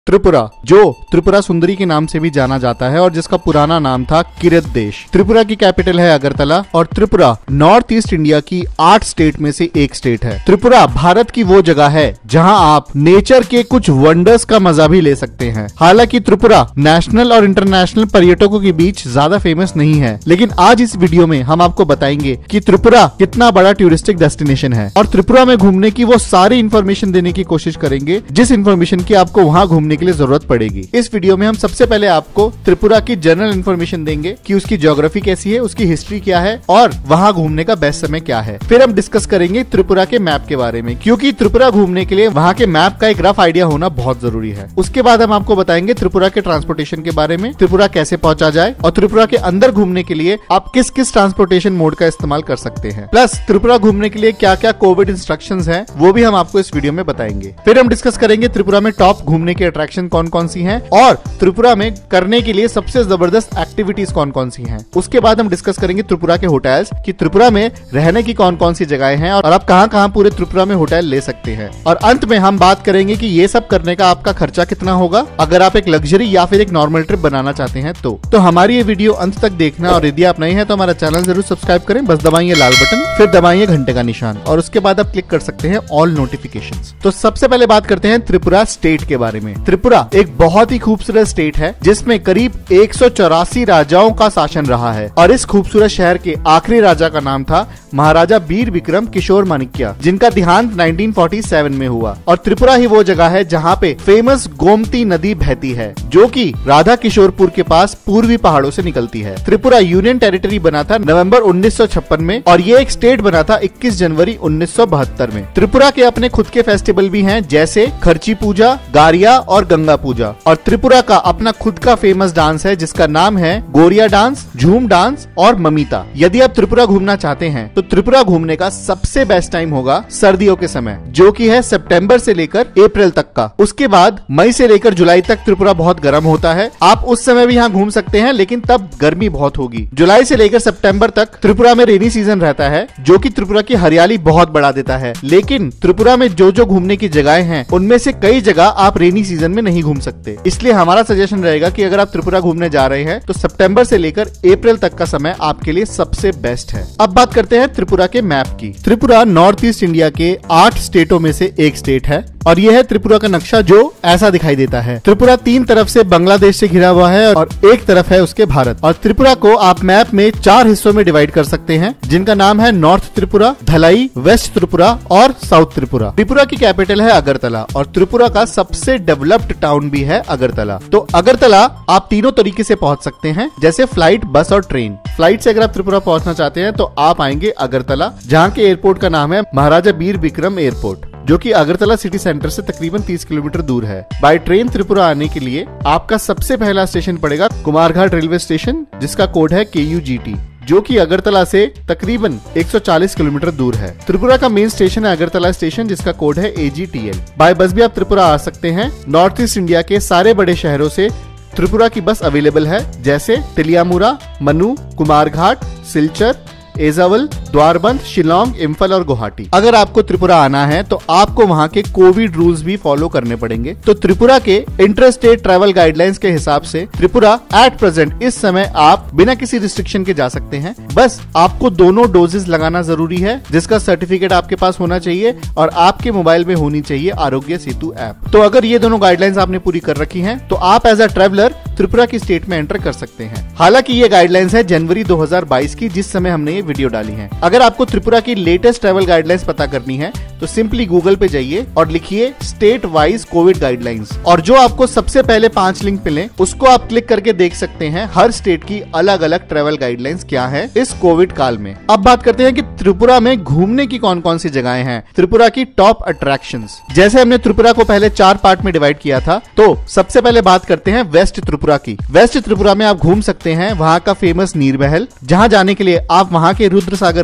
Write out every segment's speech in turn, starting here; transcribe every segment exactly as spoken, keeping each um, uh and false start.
त्रिपुरा, जो त्रिपुरा सुंदरी के नाम से भी जाना जाता है और जिसका पुराना नाम था किरत देश। त्रिपुरा की कैपिटल है अगरतला और त्रिपुरा नॉर्थ ईस्ट इंडिया की आठ स्टेट में से एक स्टेट है। त्रिपुरा भारत की वो जगह है जहां आप नेचर के कुछ वंडर्स का मजा भी ले सकते हैं। हालांकि त्रिपुरा नेशनल और इंटरनेशनल पर्यटकों के बीच ज्यादा फेमस नहीं है, लेकिन आज इस वीडियो में हम आपको बताएंगे कि त्रिपुरा कितना बड़ा टूरिस्टिक डेस्टिनेशन है और त्रिपुरा में घूमने की वो सारी इन्फॉर्मेशन देने की कोशिश करेंगे जिस इन्फॉर्मेशन की आपको वहां घूमने के लिए जरूरत पड़ेगी। इस वीडियो में हम सबसे पहले आपको त्रिपुरा की जनरल इन्फॉर्मेशन देंगे कि उसकी ज्योग्राफी कैसी है, उसकी हिस्ट्री क्या है और वहां घूमने का बेस्ट समय क्या है। फिर हम डिस्कस करेंगे त्रिपुरा के मैप के बारे में, क्योंकि त्रिपुरा घूमने के लिए वहां के मैप का एक रफ आइडिया होना बहुत जरूरी है। उसके बाद हम आपको बताएंगे त्रिपुरा के ट्रांसपोर्टेशन के बारे में, त्रिपुरा कैसे पहुंचा जाए और त्रिपुरा के अंदर घूमने के लिए आप किस किस ट्रांसपोर्टेशन मोड का इस्तेमाल कर सकते हैं। प्लस त्रिपुरा घूमने के लिए क्या क्या कोविड इंस्ट्रक्शंस हैं वो भी हम आपको इस वीडियो में बताएंगे। फिर हम डिस्कस करेंगे त्रिपुरा में टॉप घूमने के अट्रैक्शन कौन कौन सी हैं और त्रिपुरा में करने के लिए सबसे जबरदस्त एक्टिविटीज कौन कौन सी हैं। उसके बाद हम डिस्कस करेंगे त्रिपुरा के होटल्स कि त्रिपुरा में रहने की कौन कौन सी जगहें हैं और आप कहां कहां पूरे त्रिपुरा में होटल ले सकते हैं। और अंत में हम बात करेंगे कि ये सब करने का आपका खर्चा कितना होगा अगर आप एक लग्जरी या फिर एक नॉर्मल ट्रिप बनाना चाहते हैं तो तो हमारी ये वीडियो अंत तक देखना और यदि आप नए हैं तो हमारा चैनल जरूर सब्सक्राइब करें। बस दबाइए लाल बटन, फिर दबाइए घंटे का निशान और उसके बाद आप क्लिक कर सकते हैं ऑल नोटिफिकेशंस। तो सबसे पहले बात करते हैं त्रिपुरा स्टेट के बारे में। त्रिपुरा एक बहुत ही खूबसूरत स्टेट है जिसमें करीब एक सौ चौरासी राजाओं का शासन रहा है और इस खूबसूरत शहर के आखिरी राजा का नाम था महाराजा वीर विक्रम किशोर माणिक्य, जिनका देहांत उन्नीस सौ सैंतालीस में हुआ। और त्रिपुरा ही वो जगह है जहाँ पे फेमस गोमती नदी बहती है जो कि राधा किशोरपुर के पास पूर्वी पहाड़ों से निकलती है। त्रिपुरा यूनियन टेरिटरी बना था नवंबर उन्नीस सौ छप्पन में और ये एक स्टेट बना था इक्कीस जनवरी उन्नीस सौ बहत्तर में। त्रिपुरा के अपने खुद के फेस्टिवल भी हैं जैसे खर्ची पूजा, गारिया और गंगा पूजा। और त्रिपुरा का अपना खुद का फेमस डांस है जिसका नाम है गोरिया डांस, झूम डांस और ममिता। यदि आप त्रिपुरा घूमना चाहते हैं तो त्रिपुरा घूमने का सबसे बेस्ट टाइम होगा सर्दियों के समय, जो कि है सितंबर से लेकर अप्रैल तक का। उसके बाद मई से लेकर जुलाई तक त्रिपुरा बहुत गर्म होता है। आप उस समय भी यहाँ घूम सकते हैं लेकिन तब गर्मी बहुत होगी। जुलाई से लेकर सितंबर तक त्रिपुरा में रेनी सीजन रहता है जो कि त्रिपुरा की हरियाली बहुत बढ़ा देता है। लेकिन त्रिपुरा में जो जो घूमने की जगहें हैं उनमें से कई जगह आप रेनी सीजन में नहीं घूम सकते। इसलिए हमारा सजेशन रहेगा कि अगर आप त्रिपुरा घूमने जा रहे हैं तो सितंबर से लेकर अप्रैल तक का समय आपके लिए सबसे बेस्ट है। अब बात करते हैं त्रिपुरा के मैप की। त्रिपुरा नॉर्थ ईस्ट इंडिया के आठ स्टेटों में से एक स्टेट है और यह है त्रिपुरा का नक्शा जो ऐसा दिखाई देता है। त्रिपुरा तीन तरफ से बांग्लादेश से घिरा हुआ है और एक तरफ है उसके भारत। और त्रिपुरा को आप मैप में चार हिस्सों में डिवाइड कर सकते हैं जिनका नाम है नॉर्थ त्रिपुरा, धलाई, वेस्ट त्रिपुरा और साउथ त्रिपुरा। त्रिपुरा की कैपिटल है अगरतला और त्रिपुरा का सबसे डेवलप्ड टाउन भी है अगरतला। तो अगरतला आप तीनों तरीके से पहुंच सकते हैं, जैसे फ्लाइट, बस और ट्रेन। फ्लाइट से अगर आप त्रिपुरा पहुंचना चाहते हैं तो आप आएंगे अगरतला, जहाँ के एयरपोर्ट का नाम है महाराजा वीर विक्रम एयरपोर्ट, जो कि अगरतला सिटी सेंटर से तकरीबन तीस किलोमीटर दूर है। बाय ट्रेन त्रिपुरा आने के लिए आपका सबसे पहला स्टेशन पड़ेगा कुमारघाट रेलवे स्टेशन, जिसका कोड है के यू जी टी, जो कि अगरतला से तकरीबन एक सौ चालीस किलोमीटर दूर है। त्रिपुरा का मेन स्टेशन है अगरतला स्टेशन, जिसका कोड है A G T L. By bus भी आप त्रिपुरा आ सकते हैं। नॉर्थ ईस्ट इंडिया के सारे बड़े शहरों से त्रिपुरा की बस अवेलेबल है, जैसे तिलियामुरा, मनु, कुमारघाट, सिलचर, एजावल, द्वारबंद, शिलोंग, इम्फल और गुवाहाटी। अगर आपको त्रिपुरा आना है तो आपको वहां के कोविड रूल्स भी फॉलो करने पड़ेंगे। तो त्रिपुरा के इंटर स्टेट ट्रैवल गाइडलाइंस के हिसाब से त्रिपुरा एट प्रेजेंट इस समय आप बिना किसी रिस्ट्रिक्शन के जा सकते हैं। बस आपको दोनों डोजेस लगाना जरूरी है, जिसका सर्टिफिकेट आपके पास होना चाहिए और आपके मोबाइल में होनी चाहिए आरोग्य सेतु ऐप। तो अगर ये दोनों गाइडलाइंस आपने पूरी कर रखी है तो आप एज अ ट्रेवलर त्रिपुरा की स्टेट में एंटर कर सकते हैं। हालांकि ये गाइडलाइंस है जनवरी दो हज़ार बाईस की, जिस समय हमने ये वीडियो डाली है। अगर आपको त्रिपुरा की लेटेस्ट ट्रैवल गाइडलाइंस पता करनी है तो सिंपली गूगल पे जाइए और लिखिए स्टेट वाइज कोविड गाइडलाइंस, और जो आपको सबसे पहले पांच लिंक मिले उसको आप क्लिक करके देख सकते हैं हर स्टेट की अलग अलग ट्रैवल गाइडलाइंस क्या है इस कोविड काल में। अब बात करते हैं कि त्रिपुरा में घूमने की कौन कौन सी जगहें हैं। त्रिपुरा की टॉप अट्रैक्शंस, जैसे हमने त्रिपुरा को पहले चार पार्ट में डिवाइड किया था, तो सबसे पहले बात करते हैं वेस्ट त्रिपुरा की। वेस्ट त्रिपुरा में आप घूम सकते हैं वहां का फेमस नीर महल, जहां जाने के लिए आप वहां के रुद्र सागर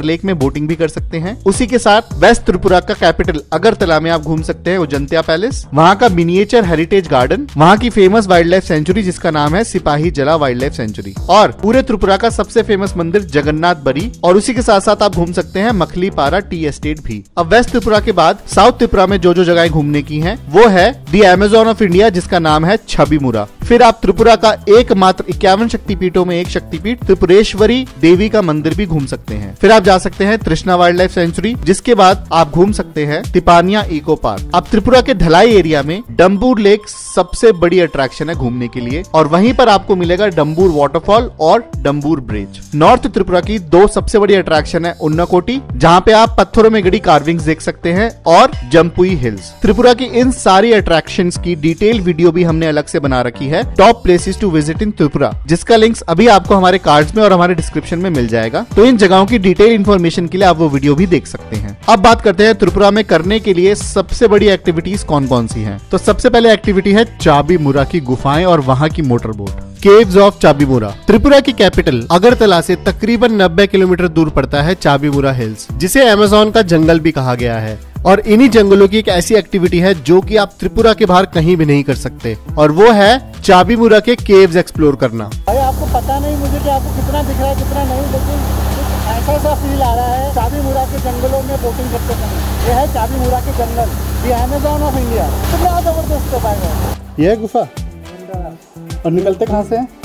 लेक में बोटिंग भी कर सकते हैं। उसी के साथ वेस्ट त्रिपुरा का कैपिटल अगरतला में आप घूम सकते हैं उजंत्या पैलेस, वहाँ का मिनिएचर हेरिटेज गार्डन, वहाँ की फेमस वाइल्ड लाइफ सेंचुरी जिसका नाम है सिपाही जला वाइल्ड लाइफ सेंचुरी, और पूरे त्रिपुरा का सबसे फेमस मंदिर जगन्नाथ बरी, और उसी के साथ साथ आप घूम सकते हैं मखली पारा टी एस्टेट भी। अब वेस्ट त्रिपुरा के बाद साउथ त्रिपुरा में जो जो जगह घूमने की हैं वो है दी अमेज़न ऑफ इंडिया जिसका नाम है छबीमुरा। फिर आप त्रिपुरा का एकमात्र इक्यावन शक्तिपीठों में एक शक्तिपीठ त्रिपुरेश्वरी देवी का मंदिर भी घूम सकते हैं। फिर आप जा सकते हैं तृष्णा वाइल्ड लाइफ सेंचुरी, जिसके बाद आप घूम सकते हैं तिपानिया इको पार्क। अब त्रिपुरा के ढलाई एरिया में डम्बूर लेक सबसे बड़ी अट्रैक्शन है घूमने के लिए, और वहीं पर आपको मिलेगा डम्बूर वाटरफॉल और डम्बूर ब्रिज। नॉर्थ त्रिपुरा की दो सबसे बड़ी अट्रैक्शन है उन्नाकोटी, जहाँ पे आप पत्थरों में गड़ी कार्विंग्स देख सकते हैं, और जम्पुई हिल्स। त्रिपुरा की इन सारी अट्रैक्शंस की डिटेल वीडियो भी हमने अलग से बना रखी है, top places to visit in Tripura, जिसका लिंक्स अभी आपको हमारे कार्ड्स में और हमारे डिस्क्रिप्शन में मिल जाएगा। तो इन जगहों की डिटेल इन्फॉर्मेशन के लिए आप वो वीडियो भी देख सकते हैं। अब बात करते हैं त्रिपुरा में करने के लिए सबसे बड़ी एक्टिविटीज कौन कौन सी हैं। तो सबसे पहले एक्टिविटी है चाबीमुरा की गुफाएं और वहां की motor boat. Caves of Chabimura Tripura की कैपिटल अगरतला से तकरीबन नब्बे किलोमीटर दूर पड़ता है चाबीमुरा हिल्स, जिसे अमेज़न का जंगल भी कहा गया है, और इन्हीं जंगलों की एक ऐसी एक्टिविटी है जो कि आप त्रिपुरा के बाहर कहीं भी नहीं कर सकते, और वो है चाबीमुरा के केव्स एक्सप्लोर करना। भाई आपको पता नहीं मुझे कि आपको कितना दिख रहा है कितना नहीं, लेकिन ऐसा सा फील आ रहा है चाबीमुरा के जंगलों में बोटिंग करते समय। ये है चाबीमुरा के जंगल, ये अमेज़न ऑफ इंडिया। कितना जबरदस्त है भाई। ये है गुफा, और निकलते कहाँ से हैं?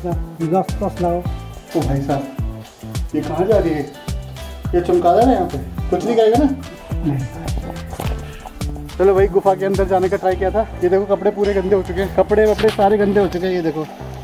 ओ भाई साहब, ये कहाँ जा रही है? ये चमकादड़ है, यहाँ पे कुछ नहीं करेगा ना? चलो भाई, गुफा के अंदर जाने का ट्राई किया था। ये देखो कपड़े पूरे गंदे हो चुके हैं, कपड़े वपड़े सारे गंदे हो चुके हैं, ये देखो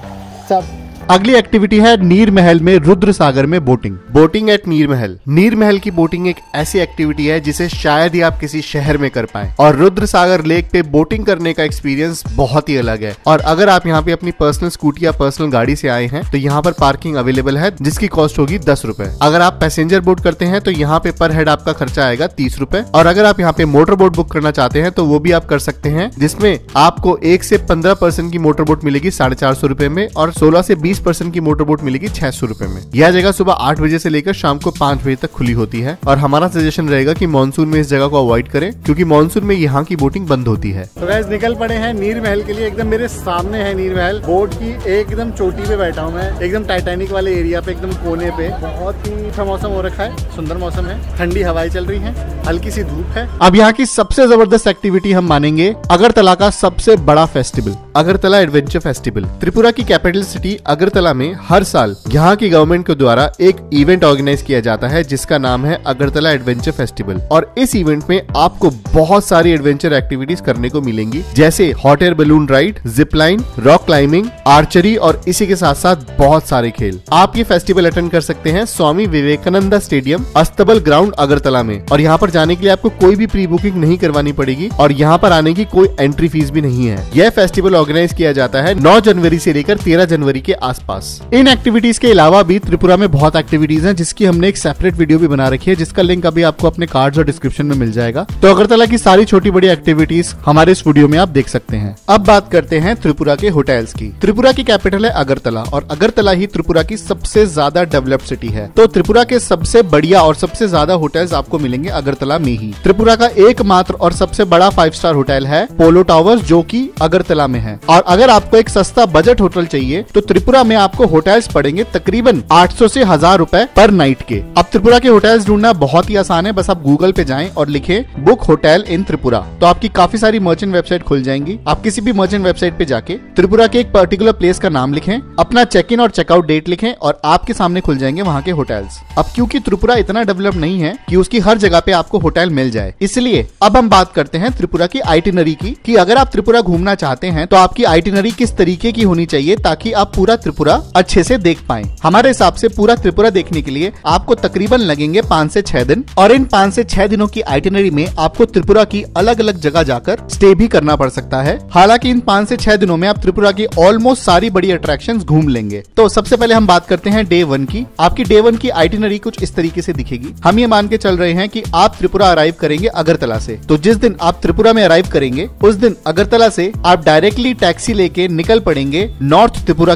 सब। अगली एक्टिविटी है नीर महल में रुद्र सागर में बोटिंग। बोटिंग एट नीर महल। नीर महल की बोटिंग एक ऐसी एक्टिविटी है जिसे शायद ही आप किसी शहर में कर पाएं, और रुद्र सागर लेक पे बोटिंग करने का एक्सपीरियंस बहुत ही अलग है। और अगर आप यहाँ पे अपनी पर्सनल स्कूटी या पर्सनल गाड़ी से आए हैं तो यहाँ पर पार्किंग अवेलेबल है, जिसकी कॉस्ट होगी दस रुपए। अगर आप पैसेंजर बोट करते हैं तो यहाँ पे पर हेड आपका खर्चा आएगा तीस रुपए, और अगर आप यहाँ पे मोटर बोट बुक करना चाहते हैं तो वो भी आप कर सकते हैं, जिसमें आपको एक से पंद्रह परसेंट की मोटर बोट मिलेगी साढ़े चार सौ रुपए में, और सोलह से बीस परसेंट की मोटर बोट मिलेगी छह सौ रुपए में। यह जगह सुबह आठ बजे से लेकर शाम को पांच बजे तक खुली होती है, और हमारा सजेशन रहेगा कि मानसून में इस जगह को अवॉइड करें, क्योंकि मानसून में यहाँ की बोटिंग बंद होती है। तो गाइस निकल पड़े हैं नीर महल के लिए। एकदम मेरे सामने है नीर महल। बोट की एकदम चोटी पे बैठा हूँ मैं, एकदम टाइटैनिक वाले एरिया पे, एकदम कोने पे। बहुत ही अच्छा मौसम हो रखा है, सुंदर मौसम है, ठंडी हवाएं चल रही है, हल्की सी धूप है। अब यहाँ की सबसे जबरदस्त एक्टिविटी हम मानेंगे अगरतला का सबसे बड़ा festival, Agartala adventure festival. Tripura की कैपिटल सिटी अगरतला में हर साल यहाँ की गवर्नमेंट के द्वारा एक इवेंट ऑर्गेनाइज किया जाता है जिसका नाम है अगरतला एडवेंचर फेस्टिवल, और इस इवेंट में आपको बहुत सारी एडवेंचर एक्टिविटीज करने को मिलेंगी, जैसे hot air balloon ride, zip line, rock climbing, archery, और इसी के साथ साथ बहुत सारे खेल। आप ये फेस्टिवल अटेंड कर सकते हैं स्वामी विवेकानंद स्टेडियम, अस्तबल ग्राउंड, अगरतला में, और यहाँ पर जाने के लिए आपको कोई भी प्री बुकिंग नहीं करवानी पड़ेगी, और यहाँ पर आने की कोई एंट्री फीस भी नहीं है। यह फेस्टिवल ऑर्गेनाइज किया जाता है नौ जनवरी से लेकर तेरह जनवरी के आसपास। इन एक्टिविटीज के अलावा भी त्रिपुरा में बहुत एक्टिविटीज हैं, जिसकी हमने एक सेपरेट वीडियो भी बना रखी है, जिसका लिंक अभी आपको अपने कार्ड्स और डिस्क्रिप्शन में मिल जाएगा। तो अगरतला की सारी छोटी बड़ी एक्टिविटीज हमारे इस वीडियो में आप देख सकते हैं। अब बात करते हैं त्रिपुरा के होटल्स की। त्रिपुरा की कैपिटल है अगरतला, और अगरतला ही त्रिपुरा की सबसे ज्यादा डेवलप्ड सिटी है। तो त्रिपुरा के सबसे बढ़िया और सबसे ज्यादा होटल्स आपको मिलेंगे अगरतला में ही। त्रिपुरा का एकमात्र और सबसे बड़ा फाइव स्टार होटल है पोलो टावर्स, जो कि अगरतला में है। और अगर आपको एक सस्ता बजट होटल चाहिए तो त्रिपुरा में आपको होटल्स पड़ेंगे तकरीबन आठ सौ से हजार रुपए पर नाइट के। अब त्रिपुरा के होटल्स ढूंढना बहुत ही आसान है, बस आप गूगल पे जाएं और लिखें बुक होटल इन त्रिपुरा, तो आपकी काफी सारी मर्चेंट वेबसाइट खुल जाएंगी। आप किसी भी मर्चेंट वेबसाइट पे जाके त्रिपुरा के एक पर्टिकुलर प्लेस का नाम लिखें, अपना चेक इन और चेकआउट डेट लिखें, और आपके सामने खुल जाएंगे वहाँ के होटल्स। अब क्योंकि त्रिपुरा इतना डेवलप नहीं है कि उसकी हर जगह पे आपको होटल मिल जाए, इसलिए अब हम बात करते हैं त्रिपुरा की आइटिनरी की, कि अगर आप त्रिपुरा घूमना चाहते हैं तो आपकी आइटिनरी किस तरीके की होनी चाहिए ताकि आप पूरा त्रिपुरा अच्छे से देख पाएं। हमारे हिसाब से पूरा त्रिपुरा देखने के लिए आपको तकरीबन लगेंगे पाँच से छह दिन, और इन पाँच से छह दिनों की आइटिनरी में आपको त्रिपुरा की अलग अलग जगह जाकर स्टे भी करना पड़ सकता है। हालांकि इन पाँच से छह दिनों में आप त्रिपुरा की ऑलमोस्ट सारी बड़ी अट्रैक्शंस घूम लेंगे। तो सबसे पहले हम बात करते हैं डे वन की। आपकी डे वन की आइटिनरी कुछ इस तरीके से दिखेगी। हम ये मान के चल रहे हैं कि आप त्रिपुरा अराइव करेंगे अगरतला से, तो जिस दिन आप त्रिपुरा में अराइव करेंगे उस दिन अगरतला से आप डायरेक्टली टैक्सी लेके निकल पड़ेंगे नॉर्थ त्रिपुरा की तरफ।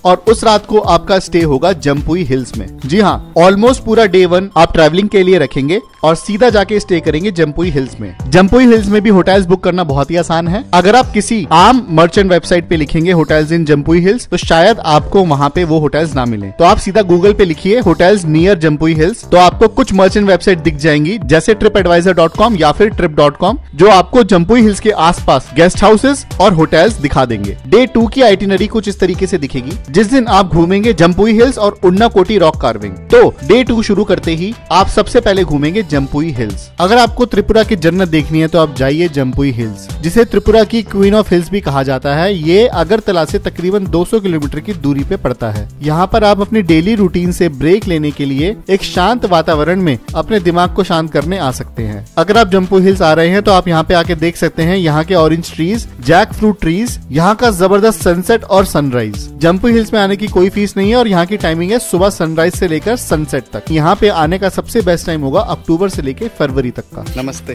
और उस रात को आपका स्टे होगा जम्पुई हिल्स में। जी हाँ, ऑलमोस्ट पूरा डे वन आप ट्रैवलिंग के लिए रखेंगे और सीधा जाके स्टे करेंगे जम्पुई हिल्स में। जम्पुई हिल्स में भी होटल्स बुक करना बहुत ही आसान है। अगर आप किसी आम मर्चेंट वेबसाइट पे लिखेंगे होटल्स इन जम्पुई हिल्स तो शायद आपको वहां पे वो होटल्स ना मिले। तो आप सीधा गूगल पे लिखिए होटल्स नियर जम्पुई हिल्स, तो आपको कुछ मर्चेंट वेबसाइट दिख जाएंगी जैसे ट्रिप एडवाइजर डॉट कॉम या फिर ट्रिप डॉट कॉम, जो आपको जम्पुई हिल्स के आसपास गेस्ट हाउसेस और होटल्स दिखा देंगे। डे टू की आइटिनरी कुछ इस तरीके से दिखेगी। जिस दिन आप घूमेंगे जम्पुई हिल्स और उन्नाकोटी रॉक कार्विंग, तो डे टू शुरू करते ही आप सबसे पहले घूमेंगे जम्पुई हिल्स। अगर आपको त्रिपुरा की जन्नत देखनी है तो आप जाइए जम्पुई हिल्स, जिसे त्रिपुरा की क्वीन ऑफ हिल्स भी कहा जाता है। ये अगरतला से तकरीबन दो सौ किलोमीटर की दूरी पे पड़ता है। यहाँ पर आप अपनी डेली रूटीन से ब्रेक लेने के लिए एक शांत वातावरण में अपने दिमाग को शांत करने आ सकते हैं। अगर आप जम्पुई हिल्स आ रहे हैं तो आप यहाँ पे आके देख सकते हैं यहाँ के orange trees, jackfruit trees, यहाँ का जबरदस्त सनसेट और सनराइज। जम्पुई हिल्स में आने की कोई फीस नहीं है और यहाँ की टाइमिंग है सुबह सनराइज से लेकर सनसेट तक। यहाँ पे आने का सबसे बेस्ट टाइम होगा अक्टूबर से लेकर फरवरी तक का। नमस्ते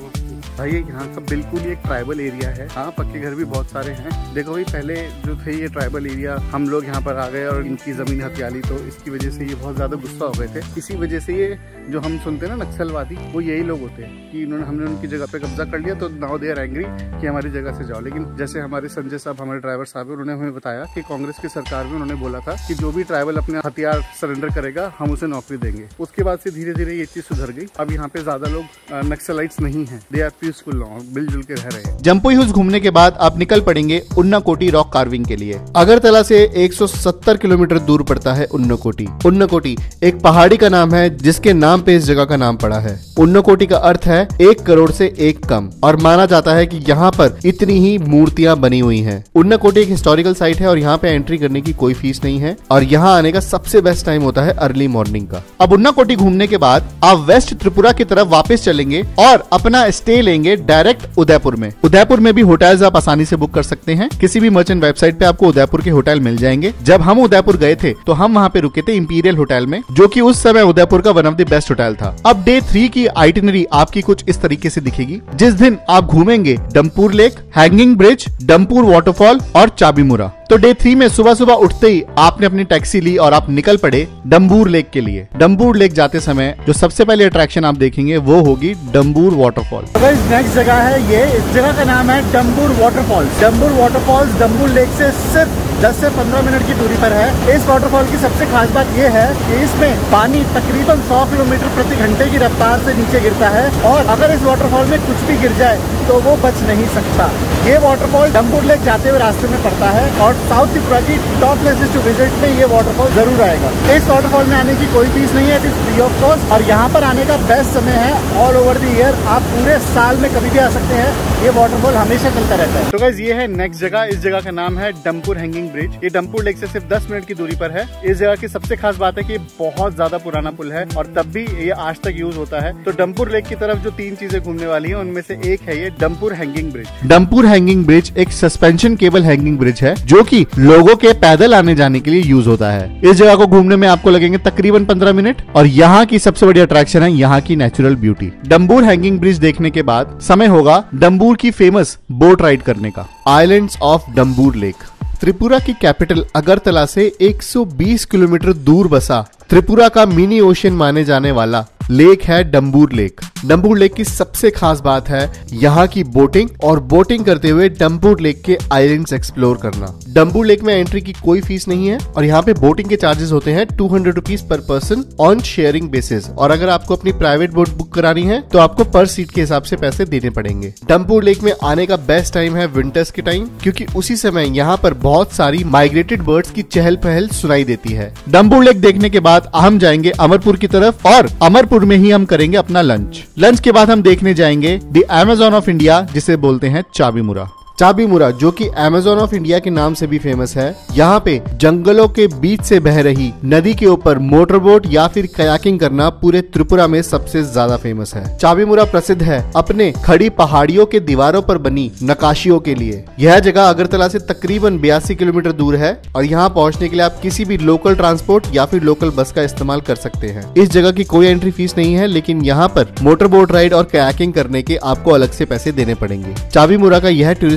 भाई, यहाँ का बिल्कुल ही एक ट्राइबल एरिया है। हाँ, पक्के घर भी बहुत सारे हैं। देखो भाई, पहले जो थे ये ट्राइबल एरिया, हम लोग यहाँ पर आ गए और इनकी जमीन हथिया ली, तो इसकी वजह से ये बहुत ज्यादा गुस्सा हो गए थे। इसी वजह से ये जो हम सुनते हैं ना नक्सलवादी, वो यही लोग होते हैं कि इन्होंने हमने उनकी जगह पे कब्जा कर लिया तो नाउ दे आर एंग्री कि हमारी जगह से जाओ। लेकिन जैसे हमारे संजय साहब, हमारे ड्राइवर साहब, उन्होंने हमें बताया कि कांग्रेस की सरकार में उन्होंने बोला था कि जो भी ट्राइबल अपने हथियार सरेंडर करेगा हम उसे नौकरी देंगे। उसके बाद से धीरे धीरे ये चीज सुधर गई। अब यहाँ पे ज्यादा लोग नक्सलाइट्स नहीं है, दे आर पीसफुल नाउ, मिलजुल के रह रहे हैं। जम्पुई हिल्स घूमने के बाद आप निकल पड़ेंगे उन्नाकोटी रॉक कार्विंग के लिए। अगरतला से एक सौ सत्तर किलोमीटर दूर पड़ता है उन्नाकोटी। उन्नाकोटी एक पहाड़ी का नाम है जिसके नाम पे इस जगह का नाम पड़ा है। उन्नाकोटी का अर्थ है एक करोड़ से एक कम, और माना जाता है कि यहाँ पर इतनी ही मूर्तियां बनी हुई हैं। उन्नाकोटी एक हिस्टोरिकल साइट है और यहाँ पे एंट्री करने की कोई फीस नहीं है और यहाँ आने का सबसे बेस्ट टाइम होता है अर्ली मॉर्निंग का। अब उन्नाकोटी घूमने के बाद आप वेस्ट त्रिपुरा की तरफ वापस चलेंगे और अपना स्टे लेंगे डायरेक्ट उदयपुर में। उदयपुर में भी होटल्स आप आसानी से बुक कर सकते हैं। किसी भी मर्चेंट वेबसाइट पे आपको उदयपुर के होटल मिल जाएंगे। जब हम उदयपुर गए थे तो हम वहाँ पे रुके थे इंपीरियल होटल में, जो कि उस समय उदयपुर का one of the best hotel था। अब डे थ्री की आइटिनरी आपकी कुछ इस तरीके से दिखेगी। जिस दिन आप घूमेंगे Dumboor lake, hanging bridge, Dumboor waterfall और चाबीमुरा। तो डे थ्री में सुबह सुबह उठते ही आपने अपनी टैक्सी ली और आप निकल पड़े डम्बूर लेक के लिए। डम्बूर लेक जाते समय जो सबसे पहले अट्रैक्शन आप देखेंगे वो होगी डम्बूर वाटरफॉल। नेक्स्ट जगह है ये, इस जगह का नाम है Dumboor waterfalls. Dumboor waterfalls Dumboor lake से सिर्फ दस से पंद्रह मिनट की दूरी पर है। इस वाटरफॉल की सबसे खास बात यह है कि इसमें पानी तकरीबन सौ किलोमीटर प्रति घंटे की रफ्तार से नीचे गिरता है और अगर इस वाटरफॉल में कुछ भी गिर जाए तो वो बच नहीं सकता। ये वाटरफॉल डम्बूर लेक जाते हुए रास्ते में पड़ता है और साउथ त्रिपुरा की टॉप प्लेसेस टू विजिट में ये वाटरफॉल जरूर आएगा। इस वाटरफॉल में आने की कोई फीस नहीं है, it is free of cost और यहाँ पर आने का बेस्ट समय है ऑल ओवर द ईयर। आप पूरे साल में कभी भी आ सकते हैं, ये वाटरफॉल हमेशा चलता रहता है। तो गाइस, ये है नेक्स्ट जगह। इस जगह का नाम है डम्पूर हैंगिंग ब्रिज। ये डम्पूर लेक से सिर्फ दस मिनट की दूरी पर है। इस जगह की सबसे खास बात है कि बहुत ज्यादा पुराना पुल है और तब भी ये आज तक यूज होता है। तो डम्पूर लेक की तरफ जो तीन चीजें घूमने वाली हैं उनमें से एक है ये Dumboor hanging bridge. Dumboor hanging bridge एक सस्पेंशन केबल हैंगिंग ब्रिज है जो कि लोगों के पैदल आने जाने के लिए यूज होता है। इस जगह को घूमने में आपको लगेंगे तकरीबन पंद्रह मिनट और यहाँ की सबसे बड़ी अट्रैक्शन है यहाँ की natural beauty. Dumboor hanging bridge देखने के बाद समय होगा डम्बूर की फेमस बोट राइड करने का। Islands of Dumboor lake. Tripura की कैपिटल अगरतला से एक सौ बीस किलोमीटर दूर बसा त्रिपुरा का मिनी ओशन माने जाने वाला लेक है डम्बूर लेक। डम्बूर लेक की सबसे खास बात है यहाँ की बोटिंग और बोटिंग करते हुए डम्बूर लेक के आइलैंड्स एक्सप्लोर करना। डम्बूर लेक में एंट्री की कोई फीस नहीं है और यहाँ पे बोटिंग के चार्जेस होते हैं two hundred rupees per person on sharing basis, और अगर आपको अपनी प्राइवेट बोट बुक करानी है तो आपको पर सीट के हिसाब से पैसे देने पड़ेंगे। डम्बूर लेक में आने का बेस्ट टाइम है विंटर्स के टाइम, क्योंकि उसी समय यहाँ पर बहुत सारी माइग्रेटेड बर्ड्स की चहल पहल सुनाई देती है। डम्बूर लेक देखने के बाद हम जाएंगे अमरपुर की तरफ और अमरपुर में ही हम करेंगे अपना लंच। लंच के बाद हम देखने जाएंगे द अमेज़न ऑफ इंडिया, जिसे बोलते हैं चाबीमुरा। चाबीमुरा जो कि अमेज़न ऑफ इंडिया के नाम से भी फेमस है। यहाँ पे जंगलों के बीच से बह रही नदी के ऊपर मोटर बोट या फिर कयाकिंग करना पूरे त्रिपुरा में सबसे ज्यादा फेमस है। चाबीमुरा प्रसिद्ध है अपने खड़ी पहाड़ियों के दीवारों पर बनी नकाशियों के लिए। यह जगह अगरतला से तकरीबन बयासी किलोमीटर दूर है और यहाँ पहुँचने के लिए आप किसी भी लोकल ट्रांसपोर्ट या फिर लोकल बस का इस्तेमाल कर सकते हैं। इस जगह की कोई एंट्री फीस नहीं है, लेकिन यहाँ पर मोटर बोट राइड और कयाकिंग करने के आपको अलग से पैसे देने पड़ेंगे। चाबीमुरा का यह टूरिस्ट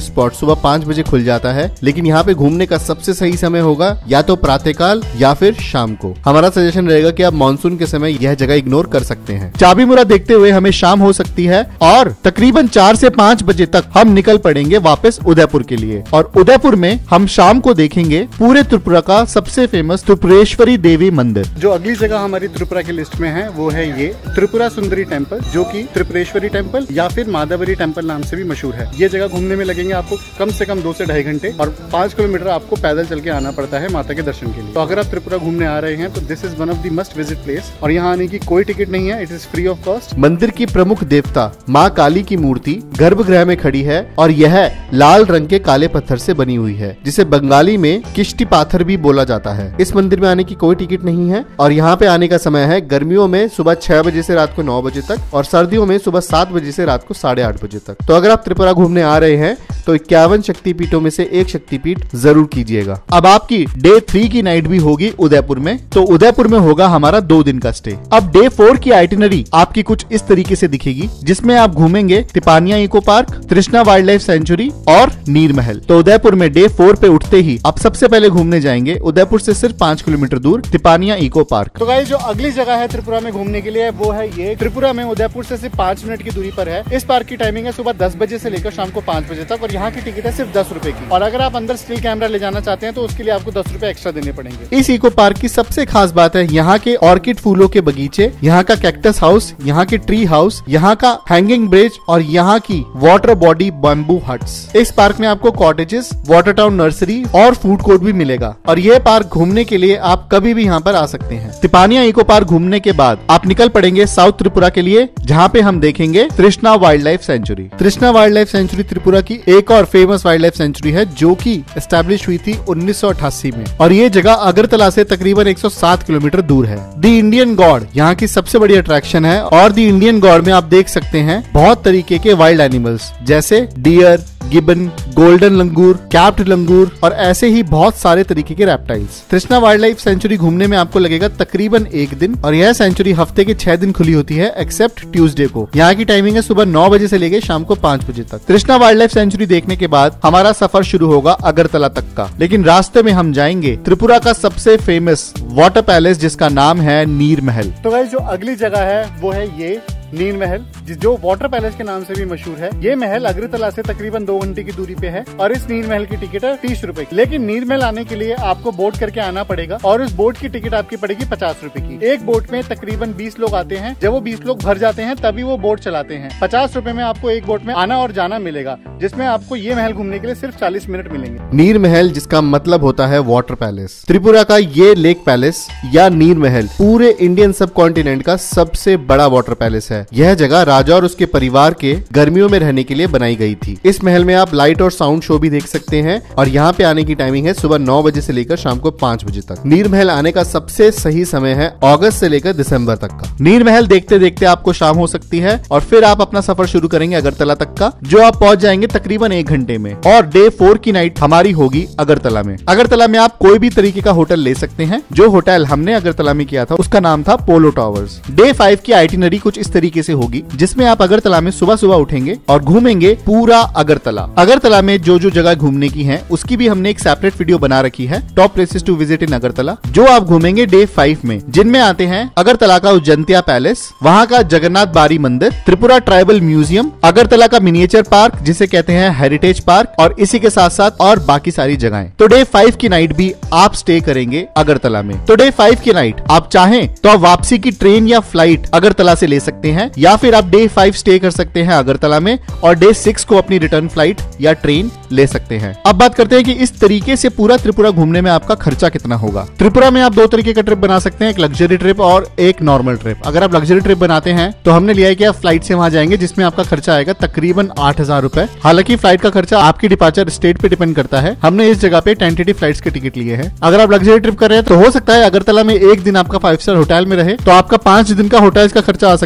स्पॉट सुबह पाँच बजे खुल जाता है, लेकिन यहाँ पे घूमने का सबसे सही समय होगा या तो प्रातःकाल या फिर शाम को। हमारा सजेशन रहेगा कि आप मानसून के समय यह जगह इग्नोर कर सकते हैं। चाबीमुरा देखते हुए हमें शाम हो सकती है और तकरीबन चार से पाँच बजे तक हम निकल पड़ेंगे वापस उदयपुर के लिए। और उदयपुर में हम शाम को देखेंगे पूरे त्रिपुरा का सबसे फेमस त्रिपुरेश्वरी देवी मंदिर। जो अगली जगह हमारी त्रिपुरा की लिस्ट में है वो है ये त्रिपुरा सुंदरी टेम्पल, जो कि त्रिपुरेश्वरी टेम्पल या फिर माधवरी टेम्पल नाम से भी मशहूर है। ये जगह घूमने में लगेंगे आपको कम से कम दो से ढाई घंटे और पांच किलोमीटर आपको पैदल चल के आना पड़ता है माता के दर्शन के लिए। तो अगर आप त्रिपुरा घूमने आ रहे हैं तो this is one of the must visit place और यहाँ आने की कोई टिकट नहीं है, it is free of cost. मंदिर की प्रमुख देवता माँ काली की मूर्ति गर्भगृह में खड़ी है और यह लाल रंग के काले पत्थर से बनी हुई है, जिसे बंगाली में किष्टी पाथर भी बोला जाता है। इस मंदिर में आने की कोई टिकट नहीं है और यहाँ पे आने का समय है गर्मियों में सुबह छह बजे से रात को नौ बजे तक और सर्दियों में सुबह सात बजे से रात को साढ़े आठ बजे तक। तो अगर आप त्रिपुरा घूमने आ रहे हैं तो इक्यावन शक्तिपीठों में से एक शक्तिपीठ जरूर कीजिएगा। अब आपकी डे थ्री की नाइट भी होगी उदयपुर में, तो उदयपुर में होगा हमारा दो दिन का स्टे। अब डे फोर की आइटिनरी आपकी कुछ इस तरीके से दिखेगी, जिसमें आप घूमेंगे Tepania eco park, Trishna wildlife sanctuary और नीर महल। तो उदयपुर में डे फोर पे उठते ही आप सबसे पहले घूमने जाएंगे उदयपुर से सिर्फ पांच किलोमीटर दूर तिपानिया इको पार्क। तो गाइस जो अगली जगह है त्रिपुरा में घूमने के लिए वो है ये त्रिपुरा में उदयपुर से सिर्फ पांच मिनट की दूरी पर है। इस पार्क की टाइमिंग है सुबह दस बजे से लेकर शाम को पांच बजे तक और यहाँ की टिकट है सिर्फ दस रुपए की। और अगर आप अंदर स्टिल कैमरा ले जाना चाहते हैं तो उसके लिए आपको दस रुपए एक्स्ट्रा देने पड़ेंगे। इस इको पार्क की सबसे खास बात है यहाँ के ऑर्किड फूलों के बगीचे, यहाँ का कैक्टस हाउस, यहाँ के ट्री हाउस, यहाँ का हैंगिंग ब्रिज और यहाँ की वाटर बॉडी बम्बू हट्स। इस पार्क में आपको कॉटेजेस, वाटर टाउन नर्सरी और फूड कोर्ट भी मिलेगा और यह पार्क घूमने के लिए आप कभी भी यहाँ पर आ सकते हैं। तिपानिया इको पार्क घूमने के बाद आप निकल पड़ेंगे साउथ त्रिपुरा के लिए, जहाँ पे हम देखेंगे Trishna wildlife sanctuary. Trishna wildlife sanctuary Tripura की एक और फेमस वाइल्ड लाइफ सेंचुरी है जो कि एस्टैब्लिश हुई थी उन्नीस सौ अठासी में और ये जगह अगरतला से तकरीबन एक सौ सात किलोमीटर दूर है। द इंडियन गॉड यहाँ की सबसे बड़ी अट्रैक्शन है और द इंडियन गॉड में आप देख सकते हैं बहुत तरीके के वाइल्ड एनिमल्स जैसे deer, gibbon, golden langur, capped langur और ऐसे ही बहुत सारे तरीके के रेप्टाइल्स। तृष्णा वाइल्ड लाइफ सेंचुरी घूमने में आपको लगेगा तकरीबन एक दिन और यह सेंचुरी हफ्ते के छह दिन खुली होती है एक्सेप्ट ट्यूसडे को। यहाँ की टाइमिंग है सुबह नौ बजे से लेकर शाम को पांच बजे तक। तृष्णा वाइल्ड लाइफ सेंचुरी देखने के बाद हमारा सफर शुरू होगा अगरतला तक का, लेकिन रास्ते में हम जाएंगे त्रिपुरा का सबसे फेमस वाटर पैलेस जिसका नाम है नीर महल। तो गाइस जो अगली जगह है वो है ये नीर महल, जो वाटर पैलेस के नाम से भी मशहूर है। ये महल अगरतला से तकरीबन दो घंटे की दूरी पे है और इस नीर महल की टिकट है तीस रुपए की। लेकिन नीर महल आने के लिए आपको बोट करके आना पड़ेगा और उस बोट की टिकट आपकी पड़ेगी पचास रुपए की। एक बोट में तकरीबन बीस लोग आते हैं, जब वो बीस लोग भर जाते हैं तभी वो बोट चलाते हैं। पचास रुपए में आपको एक बोट में आना और जाना मिलेगा, जिसमें आपको ये महल घूमने के लिए सिर्फ चालीस मिनट मिलेंगे। नीर महल जिसका मतलब होता है वाटर पैलेस। त्रिपुरा का ये लेक पैलेस या नीर महल पूरे इंडियन सब कॉन्टिनेंट का सबसे बड़ा वाटर पैलेस है। यह जगह राजा और उसके परिवार के गर्मियों में रहने के लिए बनाई गई थी। इस महल में आप लाइट और साउंड शो भी देख सकते हैं और यहाँ पे आने की टाइमिंग है सुबह नौ बजे से लेकर शाम को पांच बजे तक। नीर महल आने का सबसे सही समय है अगस्त से लेकर दिसंबर तक का। नीर महल देखते देखते आपको शाम हो सकती है और फिर आप अपना सफर शुरू करेंगे अगरतला तक का, जो आप पहुंच जाएंगे तकरीबन एक घंटे में। और डे फोर की नाइट हमारी होगी अगरतला में। अगरतला में आप कोई भी तरीके का होटल ले सकते हैं। जो होटल हमने अगरतला में किया था उसका नाम था पोलो टावर्स। डे फाइव की आइटिनरी कुछ इस तरीके से होगी, जिसमें आप अगरतला में सुबह सुबह उठेंगे और घूमेंगे पूरा अगरतला। अगरतला में जो जो जगह घूमने की है उसकी भी हमने एक सेपरेट वीडियो बना रखी है, top places to visit in Agartala, जो आप घूमेंगे डे फाइव में, जिनमें आते हैं अगरतला का उज्जैंतिया पैलेस, वहाँ का जगन्नाथ बारी मंदिर, त्रिपुरा ट्राइबल म्यूजियम, अगरतला का मिनिएचर पार्क जिसे कहते हैं हेरिटेज पार्क और इसी के साथ साथ और बाकी सारी जगहें। तो डे फाइव की नाइट भी आप स्टे करेंगे अगरतला में। तो डे फाइव की नाइट आप चाहें तो आप वापसी की ट्रेन या फ्लाइट अगरतला से ले सकते हैं या फिर आप डे फाइव स्टे कर सकते हैं अगरतला में और डे सिक्स को अपनी रिटर्न फ्लाइट या ट्रेन ले सकते हैं। अब बात करते हैं कि इस तरीके से पूरा त्रिपुरा घूमने में आपका खर्चा कितना होगा। त्रिपुरा में आप दो तरीके का ट्रिप बना सकते हैं, एक लग्जरी ट्रिप और एक नॉर्मल ट्रिप। अगर आप लग्जरी ट्रिप बनाते हैं तो हमने लिया है कि आप फ्लाइट से वहां जाएंगे, जिसमें आपका खर्चा आएगा तकरीबन आठ हजार रुपए। हालांकि फ्लाइट का खर्चा आपकी डिपार्चर स्टेट पे डिपेंड करता है। हमने इस जगह पे टेंटेटिव फ्लाइट्स के टिकट लिए हैं। अगर आप लग्जरी ट्रिप कर रहे हैं तो हो सकता है अगरतला में एक दिन आपका फाइव स्टार होटल में रहे, तो आपका पांच दिन का होटल का खर्चा आ सकता है तकरीबन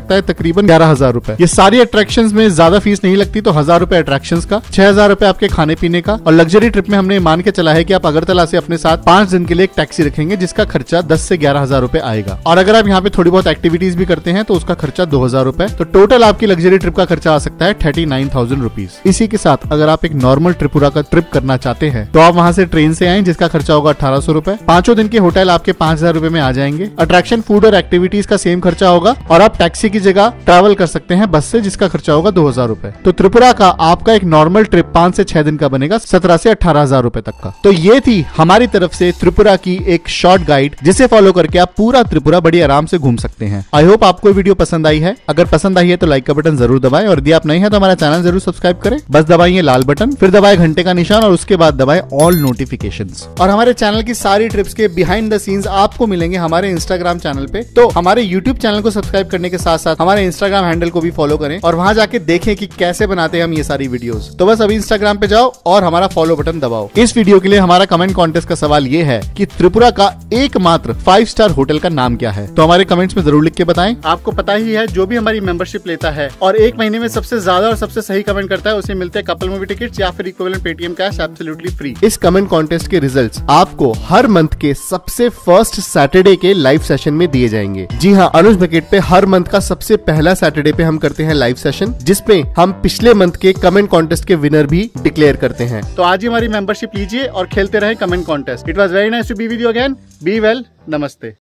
तकरीबन ग्यारह हजार रुपए। ये सारी अट्रैक्शंस में ज्यादा फीस नहीं लगती, तो हजार रुपए अट्रैक्शंस का, छह हजार रुपए आपके खाने पीने का, और लग्जरी ट्रिप में हमने मान के चला है कि आप अगरतला से अपने साथ पांच दिन के लिए एक टैक्सी रखेंगे जिसका खर्चा दस से ग्यारह हजार रुपए आएगा। और अगर आप यहाँ पे थोड़ी बहुत एक्टिविटीज भी करते हैं तो उसका खर्चा दो हजार रुपए। तो टोटल आपकी लग्जरी ट्रिप का खर्चा आ सकता है थर्टी नाइन थाउजेंड रुपीज। इसी के साथ अगर आप एक नॉर्मल त्रिपुरा का ट्रिप करना चाहते हैं तो आप वहां से ट्रेन से आए जिसका खर्चा होगा अठारह सौ रुपए। पांचों दिन के होटल आपके पांच हजार रुपए में आ जाएंगे। अट्रैक्शन, फूड और एक्टिविटीज का सेम खर्चा होगा और आप टैक्सी की जगह ट्रैवल कर सकते हैं बस से जिसका खर्चा होगा दो हजार रुपए। तो त्रिपुरा का आपका एक नॉर्मल ट्रिप पांच से छह दिन का बनेगा सत्रह से अठारह हजार रुपए तक का। तो ये थी हमारी तरफ से त्रिपुरा की एक शॉर्ट गाइड जिसे फॉलो करके आप पूरा त्रिपुरा बड़ी आराम से घूम सकते हैं। आई होप आपको वीडियो पसंद आई है। अगर पसंद आई है तो लाइक का बटन जरूर दबाएं और यदि आप नहीं है तो हमारा चैनल जरूर सब्सक्राइब करें। बस दबाइए लाल बटन, फिर दबाएं घंटे का निशान और उसके बाद दबाएं ऑल नोटिफिकेशंस। और हमारे चैनल की सारी ट्रिप्स के बिहाइंड द सीन्स आपको मिलेंगे हमारे इंस्टाग्राम चैनल पे। तो हमारे यूट्यूब चैनल को सब्सक्राइब करने के साथ साथ हमारे इंस्टाग्राम हैंडल को भी फॉलो करें और वहां जाके देखें कि कैसे बनाते हैं हम ये सारी वीडियोस। तो बस अभी इंस्टाग्राम पे जाओ और हमारा फॉलो बटन दबाओ। इस वीडियो के लिए हमारा कमेंट कॉन्टेस्ट का सवाल ये है कि त्रिपुरा का एकमात्र फाइव स्टार होटल का नाम क्या है। तो हमारे कमेंट्स में जरूर लिख के बताएं। आपको पता ही है जो भी हमारी मेंबरशिप लेता है और एक महीने में सबसे ज्यादा और सबसे सही कमेंट करता है उसे मिलते हैं कपल मूवी टिकट्स या फिर equivalent Paytm cash absolutely free. इस कमेंट कॉन्टेस्ट के रिजल्ट्स आपको हर मंथ के सबसे फर्स्ट सैटरडे के लाइव सेशन में दिए जाएंगे। जी हाँ, अनुज बकेट पे हर मंथ का सबसे पहला सैटरडे पे हम करते हैं लाइव सेशन जिसपे हम पिछले मंथ के कमेंट कॉन्टेस्ट के विनर भी डिक्लेयर करते हैं। तो आज ही हमारी मेंबरशिप लीजिए और खेलते रहे comment contest. It was very nice to be with you again. Be well, नमस्ते।